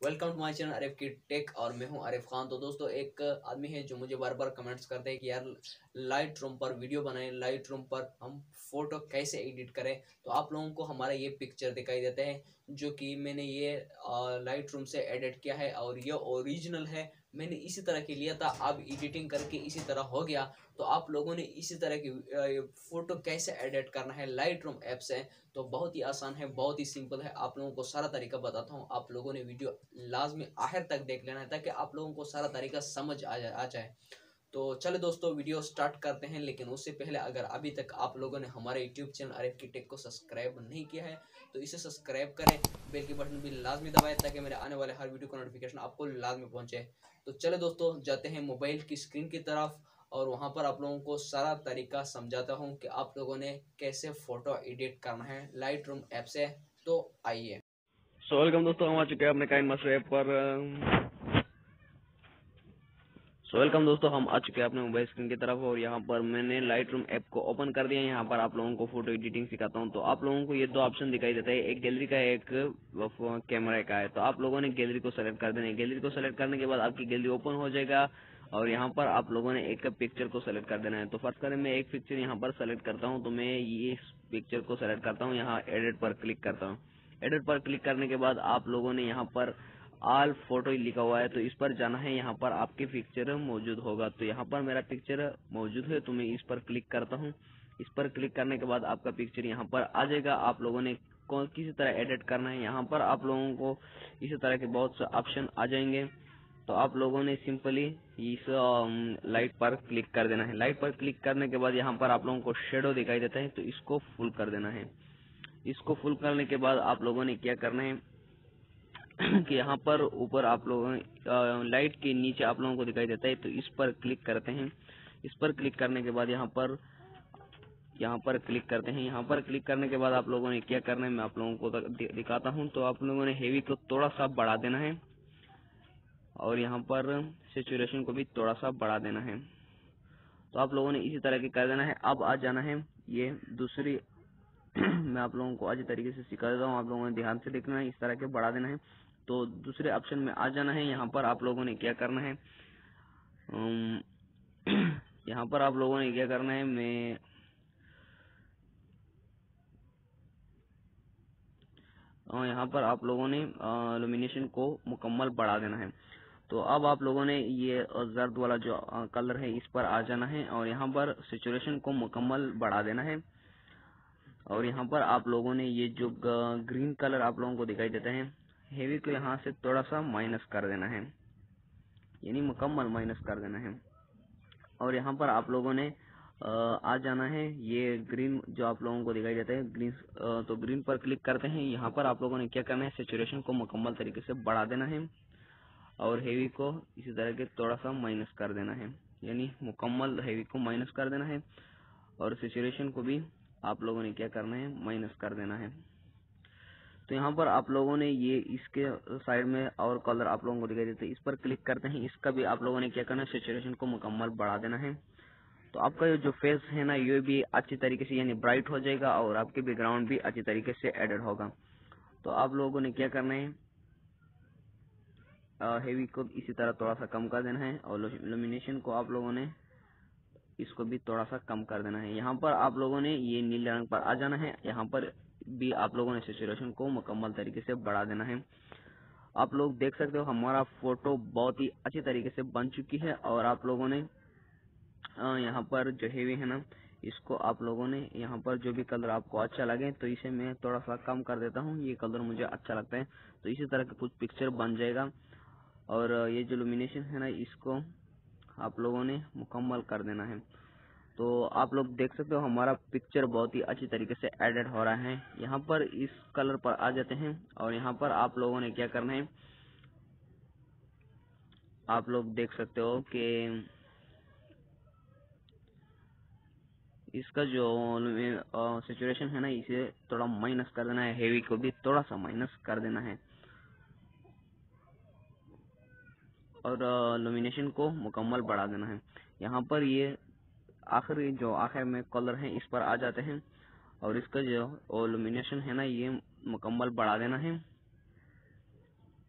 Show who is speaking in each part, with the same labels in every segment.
Speaker 1: Welcome to my channel Arif की tech और मैं हूं आरिफ खान। तो दोस्तों, एक आदमी है जो मुझे बार बार कमेंट्स करते हैं कि यार लाइट रूम पर वीडियो बनाएं, लाइट रूम पर हम फोटो कैसे एडिट करें। तो आप लोगों को हमारा ये पिक्चर दिखाई देता है जो कि मैंने ये लाइट रूम से एडिट किया है और ये ओरिजिनल है। मैंने इसी तरह की लिया था, अब एडिटिंग करके इसी तरह हो गया। तो आप लोगों ने इसी तरह की फोटो कैसे एडिट करना है लाइट रूम ऐप से, तो बहुत ही आसान है, बहुत ही सिंपल है। आप लोगों को सारा तरीका बताता हूँ। आप लोगों ने वीडियो लाजमी आखिर तक देख लेना है ताकि आप लोगों को सारा तरीका समझ आ जाए। तो चले दोस्तों, वीडियो स्टार्ट करते हैं। लेकिन उससे पहले अगर अभी तक आप लोगों ने हमारे यूट्यूब चैनल आरिफ की टेक को सब्सक्राइब नहीं किया है तो इसे सब्सक्राइब करें, बेल की बटन भी लाजमी दबाएं ताकि मेरे आने वाले हर वीडियो का नोटिफिकेशन आपको लाजमी पहुंचे। तो चले दोस्तों, जाते हैं मोबाइल की स्क्रीन की तरफ और वहां पर आप लोगों को सारा तरीका समझाता हूं कि आप लोगों ने कैसे फोटो एडिट करना है लाइट रूम ऐप से। तो आइए।
Speaker 2: वेलकम दोस्तों, हम आ चुके हैं अपने काइन मास्टर ऐप पर। वेलकम दोस्तों, हम आ चुके हैं अपने मोबाइल स्क्रीन की तरफ और यहाँ पर मैंने लाइट रूम ऐप को ओपन कर दिया है। यहाँ पर आप लोगों को फोटो एडिटिंग सिखाता हूँ। तो आप लोगों को ये दो ऑप्शन दिखाई देता है, एक गैलरी का है, एक कैमरा का है। तो आप लोगों ने गैलरी को सेलेक्ट कर देना है। गैलरी को सेलेक्ट करने के बाद आपकी गैलरी ओपन हो जाएगा और यहाँ पर आप लोगों ने एक पिक्चर को सेलेक्ट कर देना है। तो फर्स्ट करें, मैं एक पिक्चर यहाँ पर सेलेक्ट करता हूँ। तो मैं ये इस पिक्चर को सेलेक्ट करता हूँ, यहाँ एडिट पर क्लिक करता हूँ। एडिट पर क्लिक करने के बाद आप लोगों ने यहाँ पर ऑल फोटो लिखा हुआ है, तो इस पर जाना है। यहाँ पर आपके पिक्चर मौजूद होगा। तो यहाँ पर मेरा पिक्चर मौजूद है, तो मैं इस पर क्लिक करता हूँ। इस पर क्लिक करने के बाद आपका पिक्चर यहाँ पर आ जाएगा। आप लोगों ने कौन किसी तरह एडिट करना है, यहाँ पर आप लोगों को इसी तरह के बहुत से ऑप्शन आ जाएंगे। तो आप लोगों ने सिंपली इस लाइट पर क्लिक कर देना है। लाइट पर क्लिक करने के बाद यहाँ पर आप लोगों को शेडो दिखाई देता है, तो इसको फुल कर देना है। इसको फुल करने के बाद आप लोगों ने क्या करना है कि यहाँ पर ऊपर आप लोगों लाइट के नीचे आप लोगों को दिखाई देता है, तो इस पर क्लिक करते हैं। इस पर क्लिक करने के बाद यहाँ पर क्लिक करते हैं। यहाँ पर क्लिक करने के बाद आप लोगों ने क्या करना है, मैं आप लोगों को दिखाता हूँ। तो आप लोगों ने हेवी को थोड़ा सा बढ़ा देना है और यहाँ पर सैचुरेशन को भी थोड़ा सा बढ़ा देना है। तो आप लोगों ने इसी तरह के कर देना है। अब आ जाना है ये दूसरी मैं आप लोगों को अच्छी तरीके से सिखा देता हूँ, आप लोगों ने ध्यान से देखना है, इस तरह के बढ़ा देना है। तो दूसरे ऑप्शन में आ जाना है। यहाँ पर आप लोगों ने क्या करना है, यहाँ पर आप लोगों ने क्या करना है, यहाँ पर आप लोगों ने इल्यूमिनेशन को मुकम्मल बढ़ा देना है। तो अब आप लोगों ने ये जर्द वाला जो कलर है इस पर आ जाना है और यहाँ पर सैचुरेशन को मुकम्मल बढ़ा देना है। और यहाँ पर आप लोगों ने ये जो ग्रीन कलर आप लोगों को दिखाई देता है, हेवी को यहाँ से थोड़ा सा माइनस कर देना है, यानी मुकम्मल माइनस कर देना है। और यहाँ पर आप लोगों ने आ जाना है। ये ग्रीन जो आप लोगों को दिखाई देता है ग्रीन, तो ग्रीन पर क्लिक करते हैं। यहाँ पर आप लोगों ने क्या करना है, सैचुरेशन को मुकम्मल तरीके से बढ़ा देना है और हेवी को इसी तरह के थोड़ा सा माइनस कर देना है, यानी मुकम्मल हेवी को माइनस कर देना है और सैचुरेशन को भी आप लोगों ने क्या करना है, माइनस कर देना है। तो यहाँ पर आप लोगों ने ये इसके साइड में और कलर आप लोगों को दिखाई देते हैं, इस पर क्लिक करते हैं। इसका भी आप लोगों ने क्या करना है, सैचुरेशन को मुकम्मल बढ़ा देना है। तो आपका ये जो फेस है ना, ये भी अच्छी तरीके से यानी ब्राइट हो जाएगा और आपके बैकग्राउंड भी अच्छी तरीके से एडेड होगा। तो आप लोगों ने क्या करना है, हेवी को इसी तरह थोड़ा सा कम कर देना है और इल्यूमिनेशन को आप लोगों ने इसको भी थोड़ा सा कम कर देना है। यहाँ पर आप लोगों ने ये नीले रंग पर आ जाना है। यहाँ पर भी आप लोगों ने सैचुरेशन को मुकम्मल तरीके से बढ़ा देना है। आप लोग देख सकते हो हमारा फोटो बहुत ही अच्छी तरीके से बन चुकी है। और आप लोगों ने यहाँ पर जो हेवी है ना, इसको आप लोगों ने यहाँ पर जो भी कलर आपको अच्छा लगे, तो इसे मैं थोड़ा सा कम कर देता हूँ। ये कलर मुझे अच्छा लगता है, तो इसी तरह का कुछ पिक्चर बन जाएगा। और ये जो इल्यूमिनेशन है ना, इसको आप लोगों ने मुकम्मल कर देना है। तो आप लोग देख सकते हो हमारा पिक्चर बहुत ही अच्छी तरीके से एडिट हो रहा है। यहाँ पर इस कलर पर आ जाते हैं और यहाँ पर आप लोगों ने क्या करना है, आप लोग देख सकते हो कि इसका जो सिचुएशन है ना, इसे थोड़ा माइनस कर देना है, हेवी को भी थोड़ा सा माइनस कर देना है और इल्यूमिनेशन को मुकम्मल बढ़ा देना है। यहाँ पर ये आखिरी जो आखिर में कलर है इस पर आ जाते हैं और इसका जो इल्यूमिनेशन है ना, ये मुकम्मल बढ़ा देना है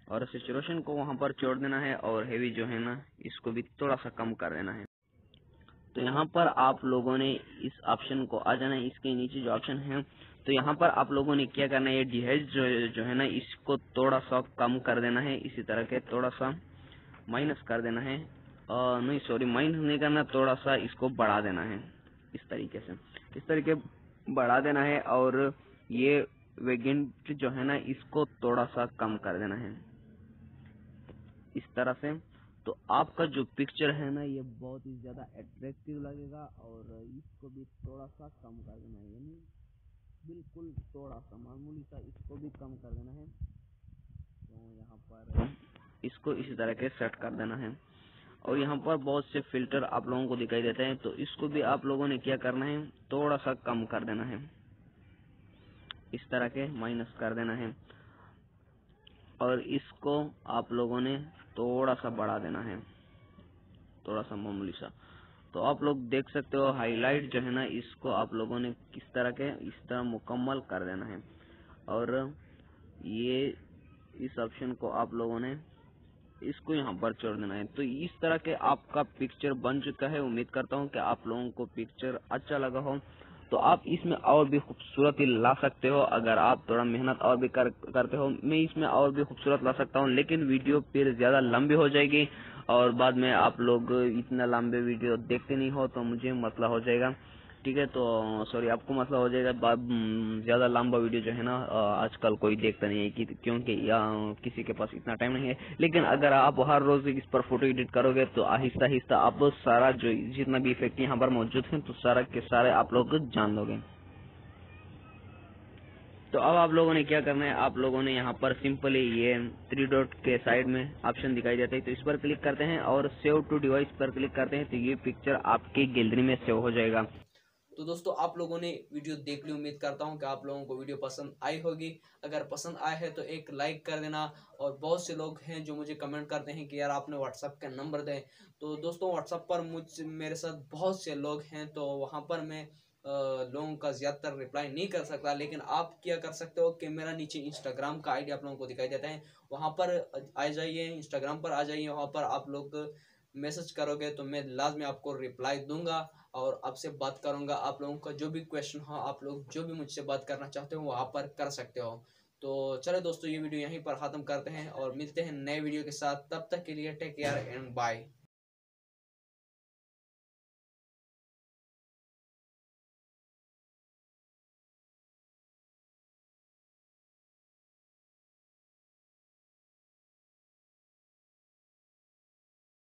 Speaker 2: और सैचुरेशन को वहां पर छोड़ देना है और हेवी जो है ना इसको भी थोड़ा सा कम कर देना है। तो यहाँ पर आप लोगों ने इस ऑप्शन को आ जाना है, इसके नीचे जो ऑप्शन है तो यहाँ पर आप लोगों ने क्या करना है, ये डिहेज जो है ना इसको थोड़ा सा कम कर देना है, इसी तरह के थोड़ा सा माइनस कर देना है, नहीं सॉरी माइनस नहीं करना, थोड़ा सा इसको बढ़ा देना है, इस तरीके से इस तरीके बढ़ा देना है। और ये वेगेंट जो है ना इसको थोड़ा सा कम कर देना है इस तरह से। तो आपका जो पिक्चर है ना ये बहुत ही ज्यादा अट्रैक्टिव लगेगा। और इसको भी थोड़ा सा कम कर देना है, यानी बिल्कुल थोड़ा सा मामूली सा इसको भी कम कर देना है। तो यहाँ पर इसको इसी तरह के सेट कर देना है। और यहाँ पर बहुत से फिल्टर आप लोगों को दिखाई देते हैं, तो इसको भी आप लोगों ने क्या करना है, थोड़ा सा कम कर देना है, इस तरह के माइनस कर देना है। और इसको आप लोगों ने थोड़ा सा बढ़ा देना है, थोड़ा सा मामूली सा। तो आप लोग देख सकते हो हाईलाइट जो है ना इसको आप लोगों ने किस तरह के इस तरह मुकम्मल कर देना है। और ये इस ऑप्शन को आप लोगों ने इसको यहाँ पर छोड़ देना है। तो इस तरह के आपका पिक्चर बन चुका है। उम्मीद करता हूँ कि आप लोगों को पिक्चर अच्छा लगा हो। तो आप इसमें और भी खूबसूरती ला सकते हो, अगर आप थोड़ा मेहनत और भी करते हो। मैं इसमें और भी खूबसूरत ला सकता हूँ, लेकिन वीडियो फिर ज्यादा लंबी हो जाएगी और बाद में आप लोग इतना लंबे वीडियो देखते नहीं हो तो मुझे मसला हो जाएगा। ठीक है, तो सॉरी आपको मसला हो जाएगा। ज्यादा लंबा वीडियो जो है ना आजकल कोई देखता नहीं है क्योंकि किसी के पास इतना टाइम नहीं है। लेकिन अगर आप हर रोज इस पर फोटो एडिट करोगे तो आहिस्ता आहिस्ता आप सारा जो जितना भी इफेक्ट यहाँ पर मौजूद है तो सारा के सारे आप लोग जान लोगे। तो अब आप लोगों ने क्या करना है, आप लोगों ने यहाँ पर सिंपली ये 3 डॉट के साइड में ऑप्शन दिखाई देता है तो इस पर क्लिक करते हैं और सेव टू डिवाइस पर क्लिक करते हैं तो ये पिक्चर आपकी गैलरी में सेव हो जाएगा।
Speaker 1: तो दोस्तों आप लोगों ने वीडियो देख ली, उम्मीद करता हूँ कि आप लोगों को वीडियो पसंद आई होगी। अगर पसंद आए है तो एक लाइक कर देना। और बहुत से लोग हैं जो मुझे कमेंट करते हैं कि यार आपने व्हाट्सएप का नंबर दें। तो दोस्तों व्हाट्सएप पर मेरे साथ बहुत से लोग हैं, तो वहाँ पर मैं लोगों का ज़्यादातर रिप्लाई नहीं कर सकता। लेकिन आप क्या कर सकते हो कि मेरा नीचे इंस्टाग्राम का आईडी आप लोगों को दिखाई देता है, वहाँ पर आ जाइए, इंस्टाग्राम पर आ जाइए। वहाँ पर आप लोग मैसेज करोगे तो मैं लाजमी आपको रिप्लाई दूंगा और आपसे बात करूंगा। आप लोगों का जो भी क्वेश्चन हो, आप लोग जो भी मुझसे बात करना चाहते हो वहाँ पर कर सकते हो। तो चलो दोस्तों ये वीडियो यहीं पर ख़त्म करते हैं और मिलते हैं नए वीडियो के साथ। तब तक के लिए टेक केयर एंड बाय।